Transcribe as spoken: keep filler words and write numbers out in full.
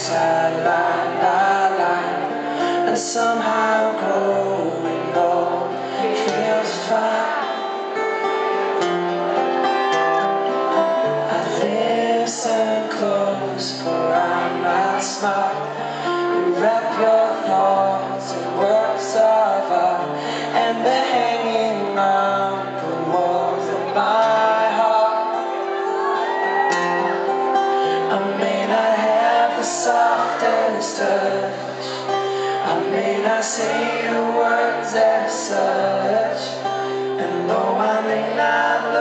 sideline, line, line, and somehow growing old feels fine. I listen close, for I'm not smart. You wrap your thoughts in works of art, and they're hanging on the walls of my heart. I may not have the softest touch, I may not say the words as such, and though I may not